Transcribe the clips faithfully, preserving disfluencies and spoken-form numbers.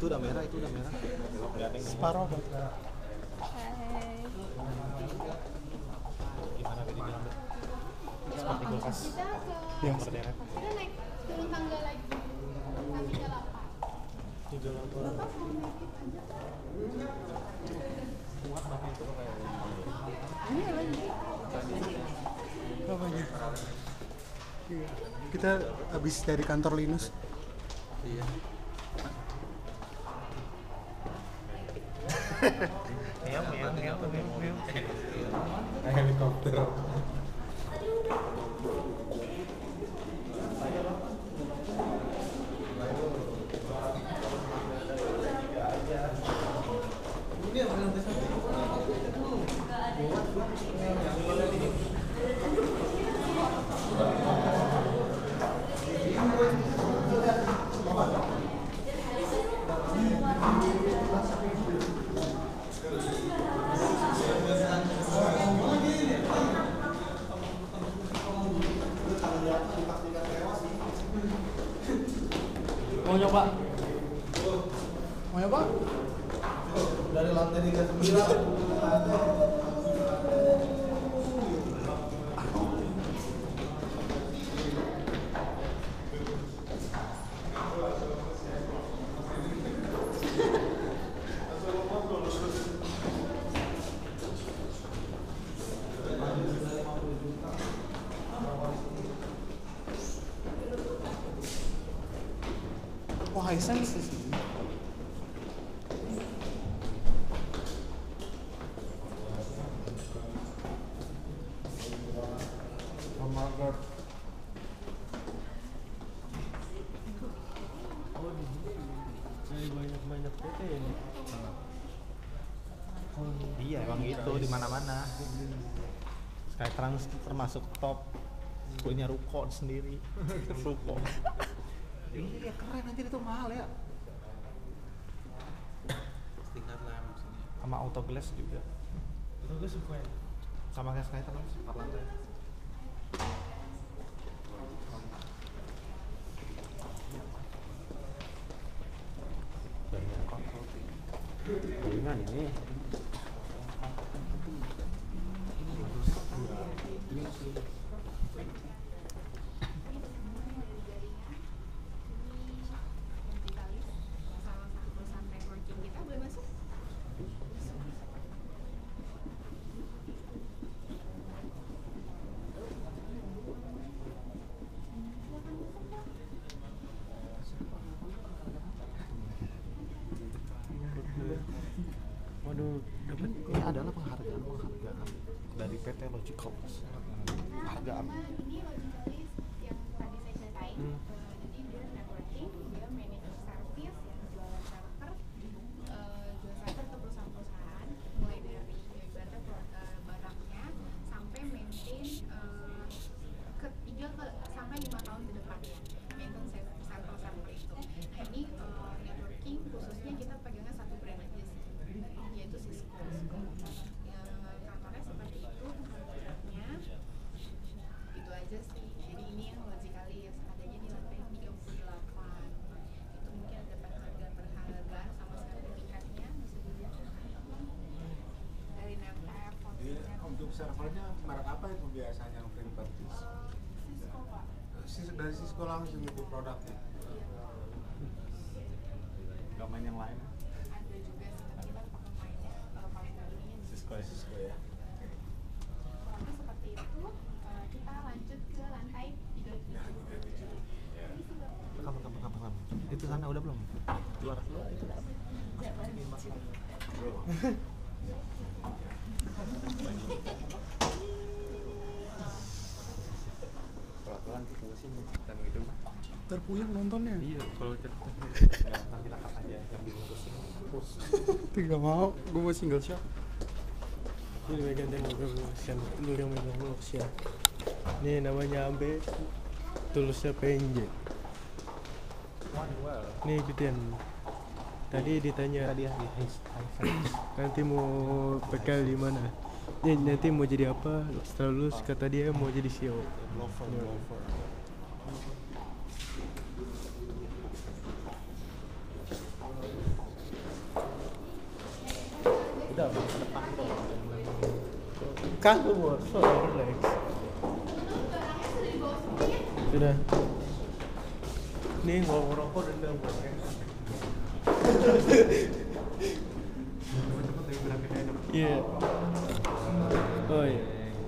Itu udah merah, itu udah merah. Separoh buat Hai. Gimana tadi bilang? Seperti kulkas. Kita ke yang Berderet. kita naik turun tangga lagi kami ke delapan. Tiga lampu. Bapak mau naikin aja. Muat banget itu kayak. Ini lagi. apanya? Iya. Kita habis dari kantor Linus. Iya. Meong meong meong meong meong. Helikopter. Mau nyoba? Mau nyoba? Dari lantai tiga puluh sembilan. Wah, Hisense sih. Margaret. Banyak-banyak P T ini. Iya, emang gitu di mana-mana. Skytrans termasuk top. Punya ruko sendiri. Ruko. Iya, keren anjir itu mahal ya. Tingkat lah maksudnya. Sama autoglass juga. Bagus suka ya. Sama kayak Skytrans empat lantai. Dengan ini. Salah satu perusahaan networking kita boleh masuk? Waduh, dapat Ini adalah penghargaan penghargaan dari P T Logicals. Penghargaan. Ini Logicalis yang tadi saya ceritain. Hmm. Eh, jadi dia networking, dia managing service yang jualan server, eh, jual server ke perusahaan-perusahaan, mulai dari ibaratnya pro- eh, barangnya sampai maintain eh, ke tiga ke sampai lima tahun ke depannya, maintain server server itu. Nah ini eh, networking khususnya kita pegangnya satu brand aja sih, yaitu Cisco. Ya, kantornya seperti itu, tempat kerjanya itu aja sih. Jadi ini yang Logicalis adanya di lantai tiga puluh delapan. Itu mungkin ada penghargaan-penghargaan sama sertifikatnya, bisa dilihat dari Nemtep, Foxnet. Untuk servernya merek apa itu biasanya yang free purchase? Cisco Pak. Sis- Dari Cisco langsung itu produknya. Gak main yang lain. Ada juga sih, kita pakai mainnya eh, paling ininya di Cisco ya. Cisco ya. Lalu seperti itu, eh, kita lanjut ke lantai tiga puluh tujuh. Ini sudah Kamu kamu kamu kamu. Itu sana udah belum? Luar. Pelan-pelan kita sih dan gitu. terpuyeng nontonnya. Iya, kalau cerita nggak nanti lakap aja yang dibungkusin. Terus Tidak mau, gue mau single shot. Ini megang dan sian, lu yang megang lu sian. Ini namanya Ambe, tulusnya P N J. one well. Nih Geden. Tadi ditanya Tadi ya di high high nanti mau P K di mana? Nih, nanti mau jadi apa? Setelah lulus kata dia mau jadi C E O. Lover, lover. Kagak bos, so relax. Barangnya sudah dibawa semuanya. Sudah. Nih mau ngerokok dan udah boleh. Iya. Oh iya.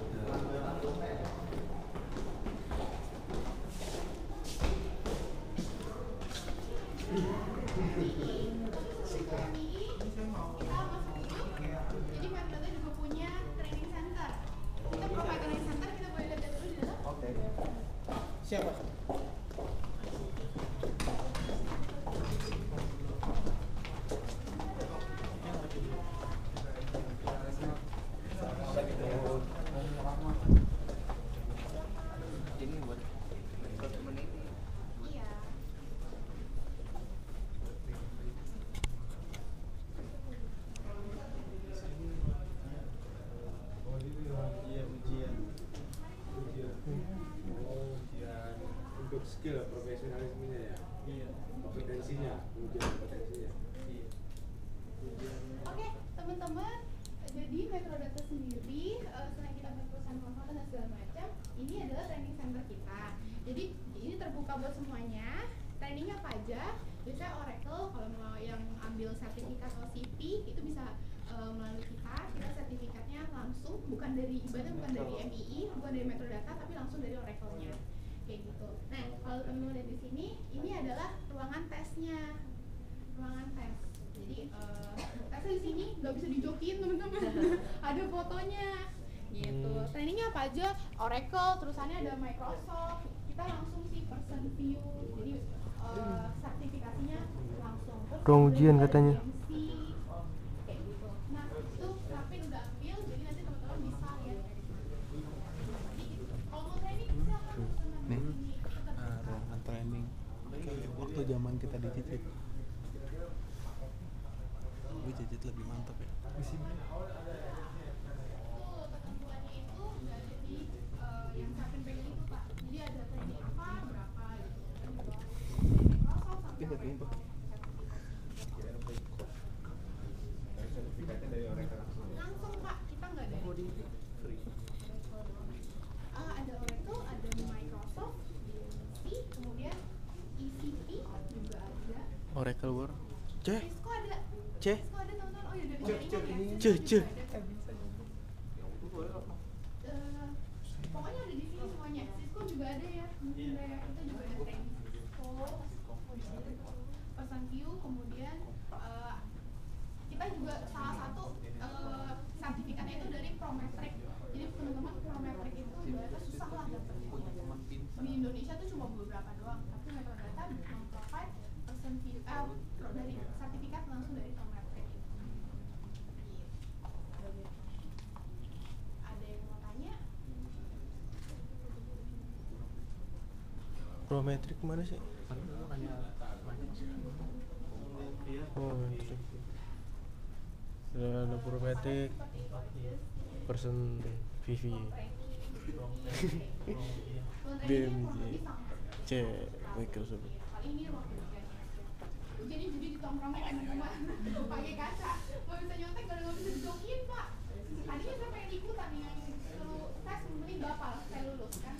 Jadi Metro juga punya training center. Kita provide training center, kita boleh lihat dulu di dalam. Oke. Siapa? Iya. Iya, ujian. Oh, ujian untuk skill profesionalismenya ya. Iya. Kompetensinya, ujian kompetensinya. Iya. Ujian. Oke, teman-teman. Jadi Metrodata sendiri, eh, selain kita punya perusahaan konsultan dan segala macam, ini adalah training center kita. Jadi ini terbuka buat semuanya. Trainingnya apa aja? Biasanya Oracle, kalau mau yang ambil sertifikat O C P itu bisa eh, melalui kita. Kita sertifikatnya langsung, bukan dari ibadah, bukan dari M I I, bukan dari Metrodata, tapi langsung dari Oracle-nya. Kayak gitu. Nah, kalau teman-teman lihat di sini, ini adalah ruangan tesnya. Ruangan tes. Jadi eh, tesnya di sini nggak bisa dijokin teman-teman. Ada fotonya gitu. Hmm. Trainingnya apa aja? Oracle, terusannya ada Microsoft. Kita langsung sih person view. Jadi eh, sertifikasinya langsung. Terus Ruang ada ujian juga katanya. D M C, kayak gitu. Nah, itu Rapin udah ambil, jadi nanti teman-teman bisa lihat dari sana. Jadi gitu. Kalau mau training silakan teman-teman di Nih. sini. Tetap Ah, bisa. ruangan training. Kayak waktu zaman kita di Cicit. Gue Cicit lebih mantap ya. Di sini. Itu ketentuannya itu udah ada di eh, yang Rapin pengen itu Pak. Jadi ada training apa, berapa gitu. Dan juga Microsoft sampai Iya, betul. Oracle. Dari sertifikatnya dari Oracle langsung ya. Langsung Pak, kita nggak ada. Free. Ah, ada Oracle, ada Microsoft, D M C, kemudian E C P juga ada. Oracle War. Ceh, Cisco ada. ceh. Cisco ada teman-teman. Oh ya dari jaringan ya. Ceh, Cisco ceh. juga ada. Eh, pokoknya ada di sini semuanya. Cisco juga ada ya. Mungkin daerah kita juga ada training Cisco. Pesan view, kemudian eh, kita juga salah satu eh, sertifikatnya itu dari Prometric. Jadi teman-teman Prometric itu ibaratnya susah lah dapetnya. Di Indonesia tuh cuma beberapa doang, tapi Metrodata memprovide person view, eh, dari sertifikat langsung dari Prometric itu. Gitu. Ada yang mau tanya? Prometric mana sih? Iya. Oh, itu. Sudah ada Prometric, Seperti itu. person V V, Ruang B M trainingnya kurang J, lebih sama. C, Microsoft. Paling ini ruang ujiannya. Ujiannya jadi di tongkrongnya teman-teman pakai kaca. Nggak bisa nyontek, nggak nggak bisa dijokin Pak. Tadinya saya pengen ikutan yang suruh tes mending bapak saya lulus kan.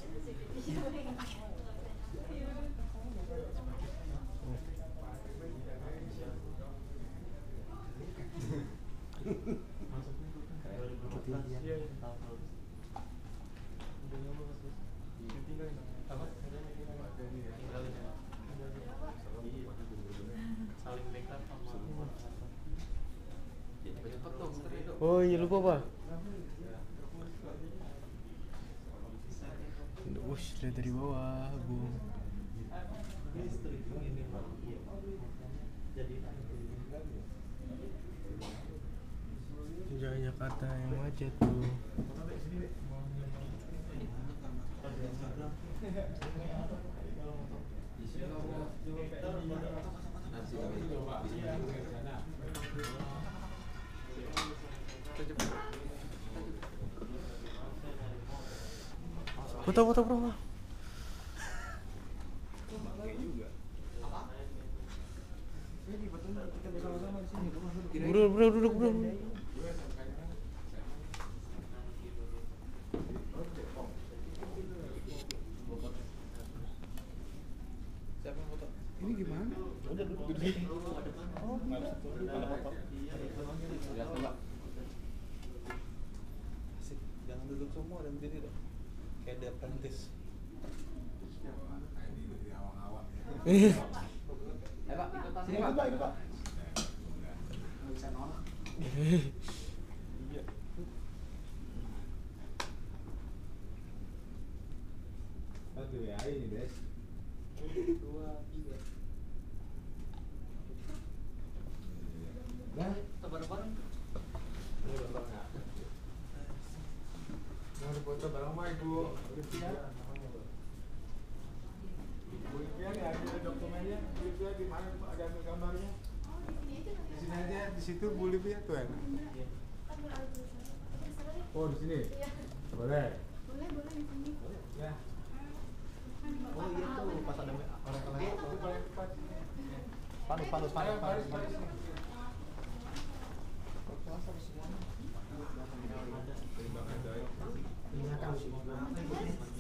Oh iya lupa pak. Wush, lihat dari bawah, Bung. Jangan Jakarta yang macet tuh. Foto foto bro. Bro bro duduk bro. Udah duduk duduk sini. Oh, nggak bisa tuh. Ada foto. Asik. Jangan duduk semua dan berdiri dong. Kayak The Apprentice. Nah, ini di awang-awang ya. Eh, Eh Pak, ikutan Sini sini Pak, Pak. ikut Pak. Nggak bisa nolak. Iya. Satu ya ini guys. Dua, tiga. Dah. Kita bareng-bareng. Mau foto bareng sama Ibu Olivia. Ibu Olivia nih ada dokumennya. Bu Olivia di mana Pak? Ada ambil gambarnya? Di sini aja, di situ Bu Olivia tuh enak. Oh di sini. Boleh. Boleh, boleh di sini. Ya. Oh iya tuh pas ada orang kalian. Itu paling tepat. Panus, panus, panus, Ayo, panus. baris, baris. Iya kan.